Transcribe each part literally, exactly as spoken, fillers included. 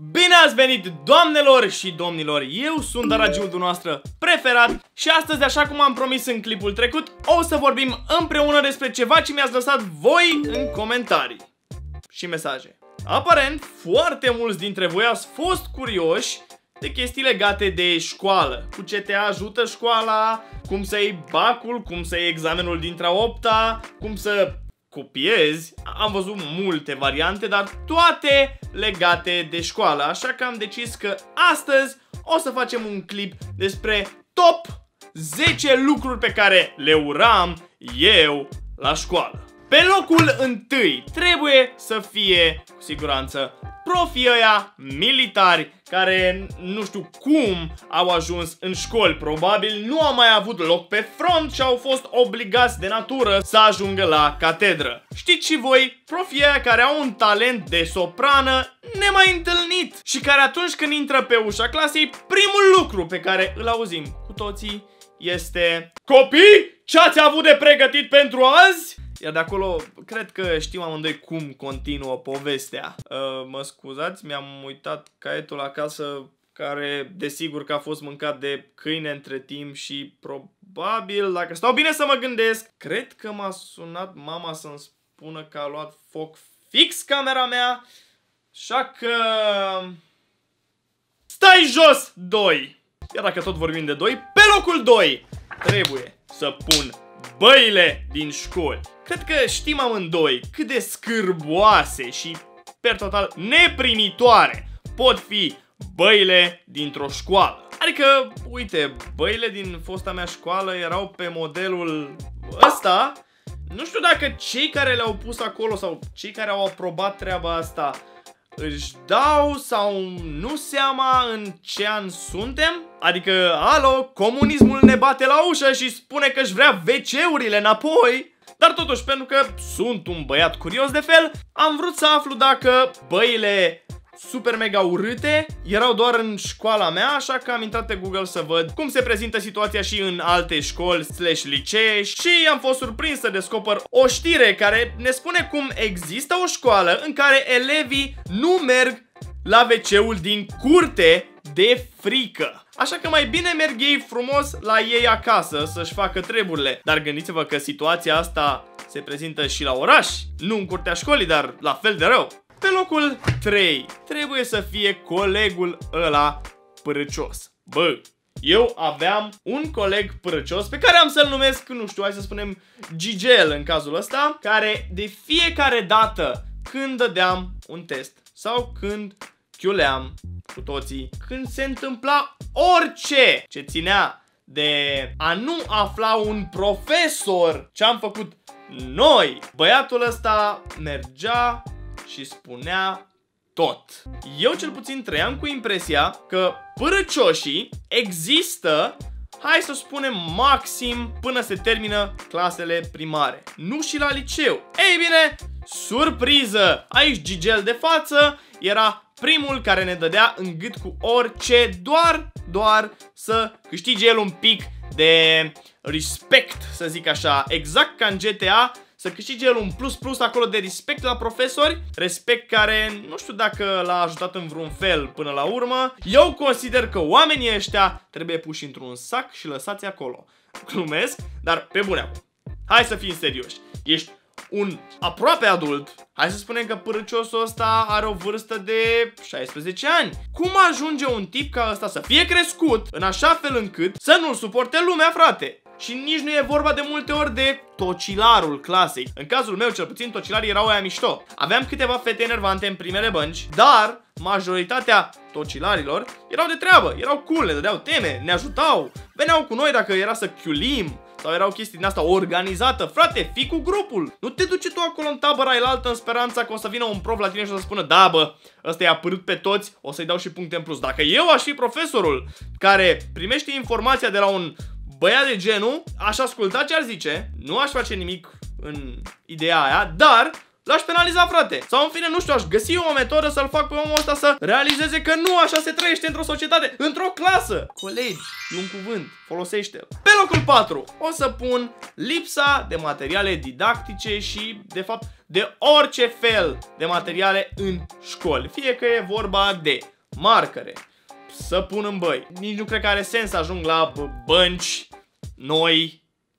Bine ați venit, doamnelor și domnilor! Eu sunt Daragiul dumneavoastră preferat și astăzi, așa cum am promis în clipul trecut, o să vorbim împreună despre ceva ce mi-ați lăsat voi în comentarii și mesaje. Aparent, foarte mulți dintre voi ați fost curioși de chestii legate de școală. Cu ce te ajută școala, cum să iei bacul, cum să iei examenul dintre a opta, cum să copiezi. Am văzut multe variante, dar toate legate de școală. Așa că am decis că astăzi o să facem un clip despre top zece lucruri pe care le uram eu la școală. Pe locul întâi trebuie să fie, cu siguranță, profii ăia militari care nu știu cum au ajuns în școli. Probabil nu au mai avut loc pe front și au fost obligați de natură să ajungă la catedră. Știți și voi, profii ăia care au un talent de soprană nemai întâlnit și care atunci când intră pe ușa clasei, primul lucru pe care îl auzim cu toții este: copii, ce ați avut de pregătit pentru azi? Iar de acolo, cred că știm amândoi cum continuă povestea. uh, Mă scuzați, mi-am uitat caietul acasă, care desigur că a fost mâncat de câine între timp și probabil, dacă stau bine să mă gândesc, cred că m-a sunat mama să-mi spună că a luat foc fix camera mea. Așa că... stai jos, doi! Iar dacă tot vorbim de doi, pe locul doi trebuie să pun băile din școli. Cred că știm amândoi cât de scârboase și, per total, neprimitoare pot fi băile dintr-o școală. Adică, uite, băile din fosta mea școală erau pe modelul ăsta. Nu știu dacă cei care le-au pus acolo sau cei care au aprobat treaba asta își dau sau nu seama în ce an suntem? Adică, alo, comunismul ne bate la ușă și spune că își vrea ve ce-urile înapoi. Dar totuși, pentru că sunt un băiat curios de fel, am vrut să aflu dacă băile super mega urâte erau doar în școala mea, așa că am intrat pe Google să văd cum se prezintă situația și în alte școli slash licee și am fost surprins să descoper o știre care ne spune cum există o școală în care elevii nu merg la ve ce-ul din curte de frică. Așa că mai bine merg ei frumos la ei acasă să-și facă treburile. Dar gândiți-vă că situația asta se prezintă și la oraș, nu în curtea școlii, dar la fel de rău. Pe locul trei trebuie să fie colegul ăla părăcios. Bă, eu aveam un coleg părăcios pe care am să-l numesc, nu știu, hai să spunem Gigel în cazul ăsta, care de fiecare dată când dădeam un test sau când chiuleam cu toții, când se întâmpla orice ce ținea de a nu afla un profesor ce am făcut noi, băiatul ăsta mergea și spunea tot. Eu cel puțin trăiam cu impresia că părăcioșii există, hai să spunem, maxim până se termină clasele primare, nu și la liceu. Ei bine, surpriză! Aici Gigel de față era primul care ne dădea în gât cu orice, doar, doar să câștige el un pic de respect, să zic așa, exact ca în G T A, să câștige el un plus plus acolo de respect la profesori, respect care nu știu dacă l-a ajutat în vreun fel până la urmă. Eu consider că oamenii ăștia trebuie puși într-un sac și lăsați acolo. Glumesc, dar pe bune acum. Hai să fim serioși. Ești un aproape adult, hai să spunem că părăciosul ăsta are o vârstă de șaisprezece ani. Cum ajunge un tip ca ăsta să fie crescut în așa fel încât să nu-l suporte lumea, frate? Și nici nu e vorba de multe ori de tocilarul clasei. În cazul meu, cel puțin, tocilarii erau aia mișto. Aveam câteva fete enervante în primele bănci, dar majoritatea tocilarilor erau de treabă, erau cool, ne dădeau teme, ne ajutau, veneau cu noi dacă era să chiulim sau erau chestii din asta organizată. Frate, fii cu grupul. Nu te duce tu acolo în tabăra ailaltă în speranța că o să vină un prof la tine și o să spună: da, bă, ăsta i-a părut pe toți, o să-i dau și puncte în plus. Dacă eu aș fi profesorul care primește informația de la un băiat de genul, aș asculta ce ar zice, nu aș face nimic în ideea aia, dar L-aș penaliza, frate. Sau în fine, nu știu, aș găsi o metodă să-l fac pe omul ăsta să realizeze că nu așa se trăiește într-o societate, într-o clasă. Colegi, e un cuvânt, folosește-l. Pe locul patru o să pun lipsa de materiale didactice și, de fapt, de orice fel de materiale în școli. Fie că e vorba de marcare, să pun în băi. Nici nu cred că are sens să ajung la bănci noi.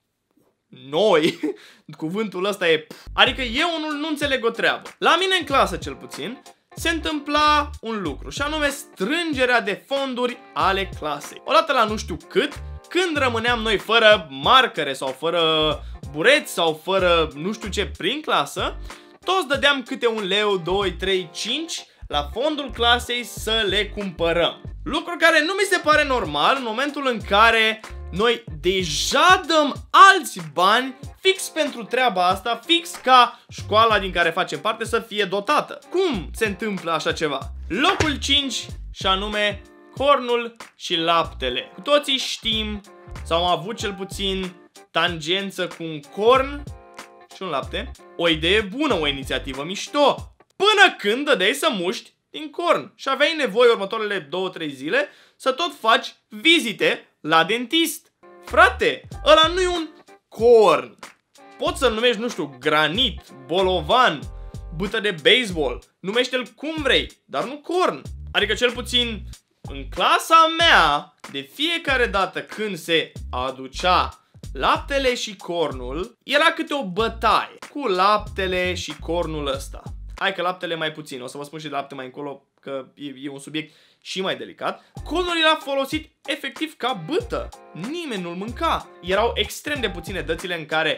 Noi, cuvântul ăsta e... Adică eu unul nu înțeleg o treabă. La mine în clasă, cel puțin, se întâmpla un lucru, și anume strângerea de fonduri ale clasei. Odată la nu știu cât, când rămâneam noi fără marcare sau fără bureți sau fără nu știu ce prin clasă, toți dădeam câte un leu, doi, trei, cinci la fondul clasei să le cumpărăm. Lucru care nu mi se pare normal în momentul în care noi deja dăm alți bani fix pentru treaba asta, fix ca școala din care facem parte să fie dotată. Cum se întâmplă așa ceva? Locul cinci, și anume cornul și laptele. Cu toții știm sau am avut cel puțin tangență cu un corn și un lapte. O idee bună, o inițiativă mișto, până când dădeai să muști din corn și aveai nevoie următoarele două trei zile să tot faci vizite la dentist. Frate, ăla nu e un corn. Poți să-l numești, nu știu, granit, bolovan, bâtă de baseball, numește-l cum vrei, dar nu corn. Adică cel puțin în clasa mea, de fiecare dată când se aducea laptele și cornul, era câte o bătaie cu laptele și cornul ăsta. Hai că laptele mai puțin, o să vă spun și de lapte mai încolo, că e, e un subiect și mai delicat. Cornul era folosit efectiv ca bâtă. Nimeni nu-l mânca. Erau extrem de puține dățile în care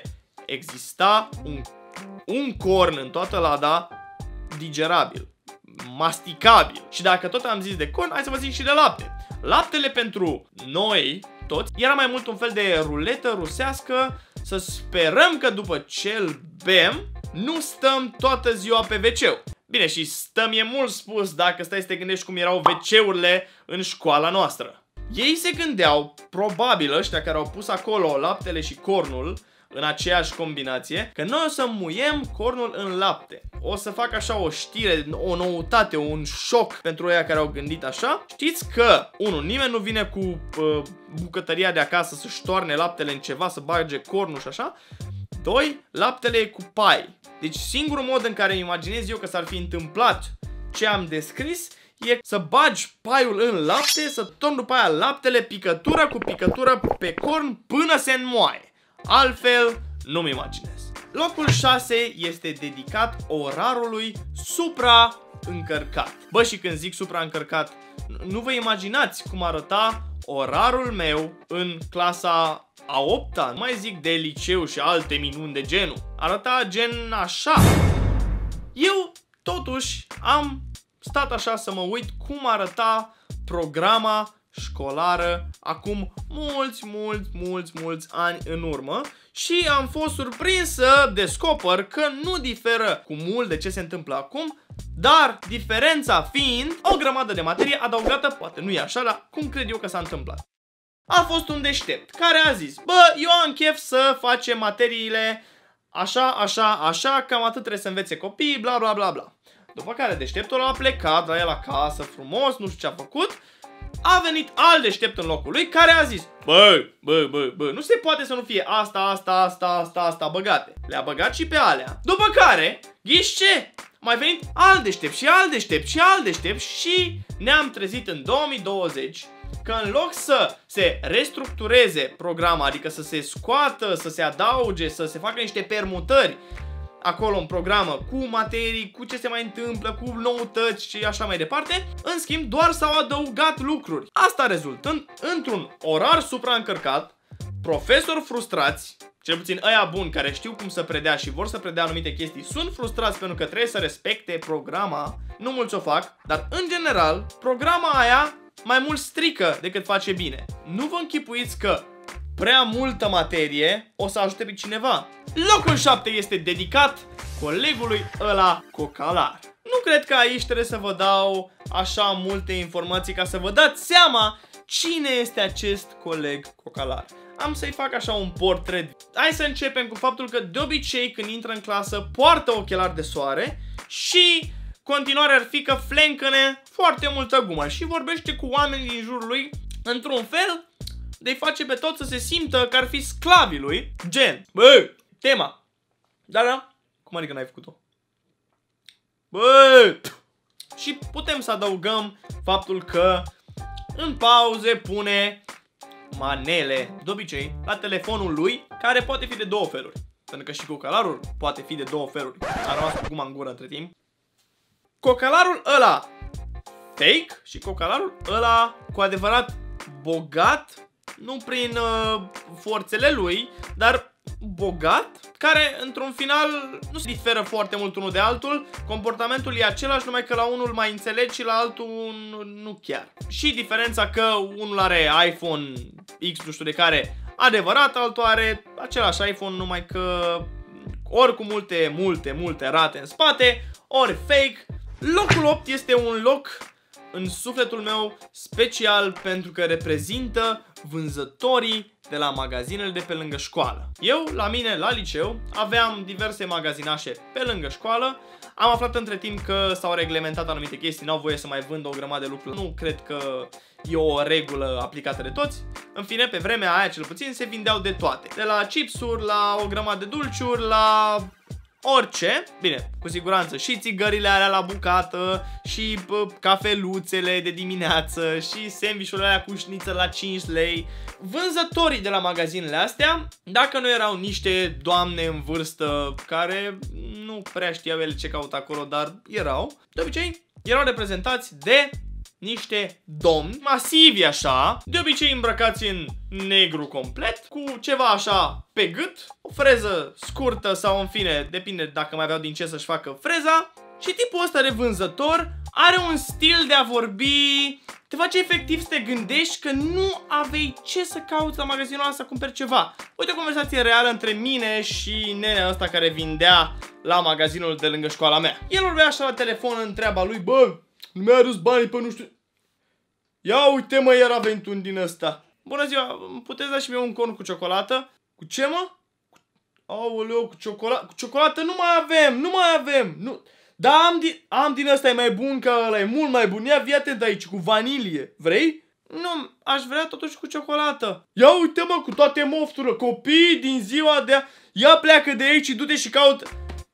exista un, un corn în toată lada digerabil, masticabil. Și dacă tot am zis de corn, hai să vă zic și de lapte. Laptele pentru noi toți era mai mult un fel de ruletă rusească, să sperăm că după ce îl bem, nu stăm toată ziua pe ve ce. Bine, și stăm e mult spus dacă stai să te gândești cum erau ve ce-urile în școala noastră. Ei se gândeau, probabil ăștia care au pus acolo laptele și cornul în aceeași combinație, că noi o să muiem cornul în lapte. O să fac așa o știre, o noutate, un șoc pentru ăia care au gândit așa. Știți că, unu, nimeni nu vine cu uh, bucătăria de acasă să-și toarne laptele în ceva, să bage cornul și așa. Doi, laptele e cu pai. Deci singurul mod în care îmi imaginez eu că s-ar fi întâmplat ce am descris e să bagi paiul în lapte, să torni după aia laptele picătură cu picătură pe corn până se înmoaie. Altfel, nu-mi imaginez. Locul șase este dedicat orarului supraîncărcat. Bă, și când zic supraîncărcat, nu vă imaginați cum arăta orarul meu în clasa a opta, nu mai zic de liceu și alte minuni de genul. Arăta gen așa. Eu, totuși, am stat așa să mă uit cum arăta programa școlară acum mulți, mulți, mulți, mulți ani în urmă și am fost surprins să descoper că nu diferă cu mult de ce se întâmplă acum, dar diferența fiind o grămadă de materie adăugată, poate nu e așa, dar cum cred eu că s-a întâmplat. A fost un deștept care a zis: bă, eu am chef să facem materiile așa, așa, așa, cam atât trebuie să învețe copiii, bla bla bla bla. După care deșteptul a plecat la el acasă frumos, nu știu ce a făcut. A venit alt deștept în locul lui care a zis: bă, bă, bă, bă, nu se poate să nu fie asta, asta, asta, asta, asta băgate. Le-a băgat și pe alea. După care, ghiși ce? Mai venit alt deștept și alt deștept și alt deștept și ne-am trezit în două mii douăzeci că în loc să se restructureze programa, adică să se scoată, să se adauge, să se facă niște permutări acolo în programă cu materii, cu ce se mai întâmplă, cu noutăți și așa mai departe, în schimb doar s-au adăugat lucruri. Asta rezultând într-un orar supraîncărcat, profesori frustrați, cel puțin ăia buni care știu cum să predea și vor să predea anumite chestii, sunt frustrați pentru că trebuie să respecte programa, nu mulți o fac, dar în general programa aia mai mult strică decât face bine. Nu vă închipuiți că prea multă materie o să ajute pe cineva. Locul șapte este dedicat colegului ăla cocalar. Nu cred că aici trebuie să vă dau așa multe informații ca să vă dați seama cine este acest coleg cocalar. am să-i fac așa un portret. Hai să începem cu faptul că de obicei când intră în clasă poartă ochelari de soare și continuarea ar fi că flencăne foarte multă gumă și vorbește cu oamenii din jurul lui într-un fel de-i face pe toți să se simtă că ar fi sclavii lui. Gen, bă, tema. Da, da? Cum adică n-ai făcut-o? Bă! Și putem să adăugăm faptul că în pauze pune manele, de obicei, la telefonul lui, care poate fi de două feluri. Pentru că și cocalarul poate fi de două feluri. A rămas cu guma în gură între timp. Cocalarul ăla fake și cocalarul ăla cu adevărat bogat, nu prin uh, forțele lui, dar bogat, care într-un final nu se diferă foarte mult unul de altul. Comportamentul e același, numai că la unul mai înțelegi și la altul nu chiar. Și diferența că unul are iPhone X nu știu de care adevărat, altul are același iPhone, numai că ori cu multe, multe, multe rate în spate, ori fake. Locul opt este un loc în sufletul meu special pentru că reprezintă vânzătorii de la magazinele de pe lângă școală. Eu, la mine, la liceu, aveam diverse magazinașe pe lângă școală. Am aflat între timp că s-au reglementat anumite chestii, n-au voie să mai vândă o grămadă de lucruri. Nu cred că e o regulă aplicată de toți. În fine, pe vremea aia, cel puțin, se vindeau de toate. De la chipsuri, la o grămadă de dulciuri, la orice. Bine, cu siguranță și țigările alea la bucată, și bă, cafeluțele de dimineață, și sandvișurile alea cu șniță la cinci lei. Vânzătorii de la magazinele astea, dacă nu erau niște doamne în vârstă care nu prea știau ele ce caută acolo, dar erau, de obicei erau reprezentați de niște domni masivi așa, de obicei îmbrăcați în negru complet, cu ceva așa pe gât, o freză scurtă sau în fine, depinde dacă mai aveau din ce să-și facă freza. Și tipul ăsta de vânzător are un stil de a vorbi, te face efectiv să te gândești că nu aveai ce să cauți la magazinul ăla să cumperi ceva. Uite o conversație reală între mine și nenea ăsta care vindea la magazinul de lângă școala mea. El vorbea așa la telefon în treaba lui, bă, nu mi-a adus banii pe nu știu. Ia uite mă, iar a venit un din ăsta. Bună ziua, puteți da și mie un corn cu ciocolată? Cu ce mă? Aoleu, cu ciocolată? Cu ciocolată nu mai avem, nu mai avem. Nu. Da, am din, am din ăsta, e mai bun ca ăla, e mult mai bun. Ia vii atent aici, cu vanilie. Vrei? Nu, aș vrea totuși cu ciocolată. Ia uite mă, cu toate mofturile, copiii din ziua de a... Ia pleacă de aici și du-te și caut.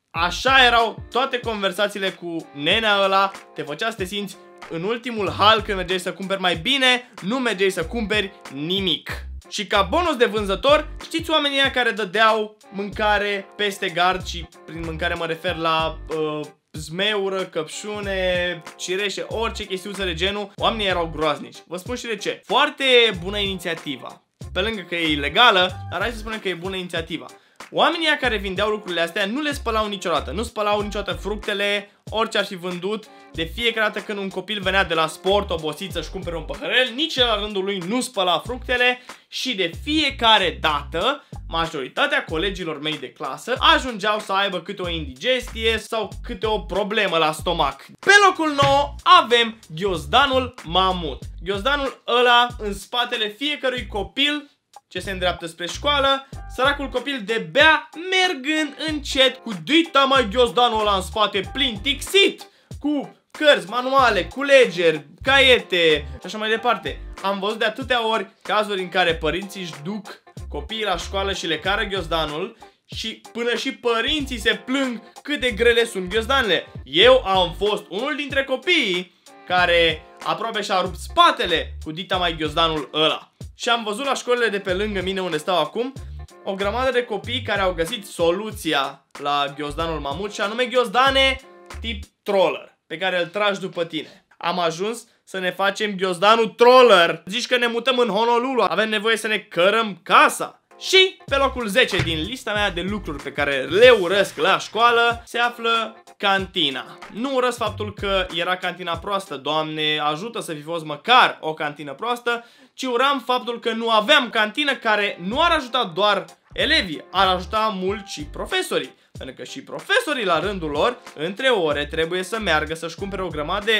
Așa erau toate conversațiile cu nenea ăla. Te făcea să te simți în ultimul hal când mergeai să cumperi mai bine, nu mergeai să cumperi nimic. Și ca bonus de vânzător, știți oamenii ăia care dădeau mâncare peste gard, și prin mâncare mă refer la uh, zmeură, căpșune, cireșe, orice chestiuță de genul. Oamenii erau groaznici. Vă spun și de ce. Foarte bună inițiativa. Pe lângă că e ilegală, dar hai să spunem că e bună inițiativa. Oamenii ăia care vindeau lucrurile astea nu le spălau niciodată. Nu spălau niciodată fructele, orice ar fi vândut. De fiecare dată când un copil venea de la sport obosit să-și cumpere un păhărel, nici el la rândul lui nu spăla fructele. Și de fiecare dată, majoritatea colegilor mei de clasă ajungeau să aibă câte o indigestie sau câte o problemă la stomac. Pe locul nouă avem ghiozdanul mamut. Ghiozdanul ăla în spatele fiecărui copil ce se îndreaptă spre școală, săracul copil de-bea mergând încet cu dita mai ghiozdanul ăla în spate plin tixit, cu cărți, manuale, culegeri, caiete și așa mai departe. Am văzut de atâtea ori cazuri în care părinții își duc copiii la școală și le cară ghiozdanul și până și părinții se plâng cât de grele sunt ghiozdanele. Eu am fost unul dintre copiii care aproape și-a rupt spatele cu dita mai ghiozdanul ăla. Și am văzut la școlile de pe lângă mine unde stau acum o grămadă de copii care au găsit soluția la ghiozdanul mamut, și anume ghiozdane tip troller, pe care îl tragi după tine. Am ajuns să ne facem ghiozdanul troller. Zici că ne mutăm în Honolulu, avem nevoie să ne cărăm casa. Și pe locul zece din lista mea de lucruri pe care le urăsc la școală se află cantina. Nu urăsc faptul că era cantina proastă, Doamne ajută să fi fost măcar o cantină proastă, ci uram faptul că nu aveam cantină, care nu ar ajuta doar elevii, ar ajuta mult și profesorii. Pentru că și profesorii la rândul lor, între ore, trebuie să meargă să-și cumpere o grămadă de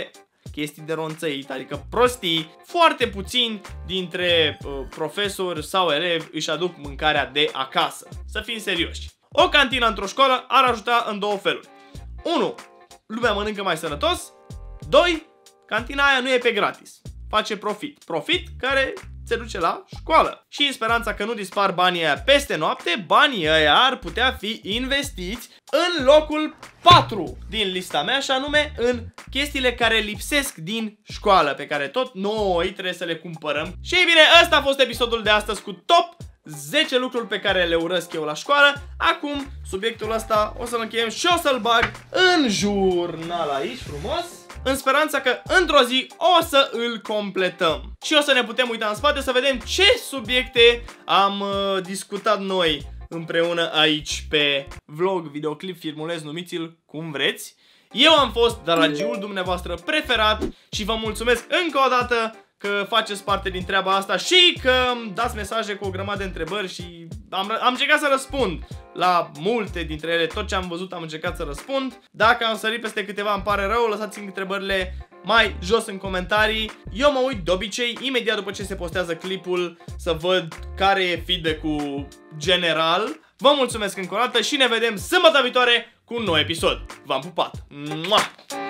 chestii de ronțăit, adică prostii. Foarte puțini dintre uh, profesori sau elevi își aduc mâncarea de acasă. Să fim serioși. O cantină într-o școală ar ajuta în două feluri. unu. Lumea mănâncă mai sănătos. doi. Cantina aia nu e pe gratis. Face profit. Profit care se duce la școală. Și în speranța că nu dispar banii aia peste noapte, banii aia ar putea fi investiți în locul patru din lista mea, și anume în chestiile care lipsesc din școală, pe care tot noi trebuie să le cumpărăm. Și ei bine, ăsta a fost episodul de astăzi cu top zece lucruri pe care le urăsc eu la școală. Acum, subiectul ăsta o să-l încheiem și o să-l bag în jurnal aici, frumos, în speranța că într-o zi o să îl completăm. Și o să ne putem uita în spate să vedem ce subiecte am uh, discutat noi împreună aici pe vlog, videoclip, filmuleț, numiți-l cum vreți. Eu am fost daragiul dumneavoastră preferat și vă mulțumesc încă o dată că faceți parte din treaba asta și că îmi dați mesaje cu o grămadă de întrebări și am, am încercat să răspund la multe dintre ele. Tot ce am văzut am încercat să răspund. Dacă am sărit peste câteva îmi pare rău, lăsați-mi întrebările mai jos în comentarii. Eu mă uit de obicei imediat după ce se postează clipul să văd care e feedback-ul general. Vă mulțumesc încă o dată și ne vedem sâmbătă viitoare cu un nou episod. V-am pupat! Mua!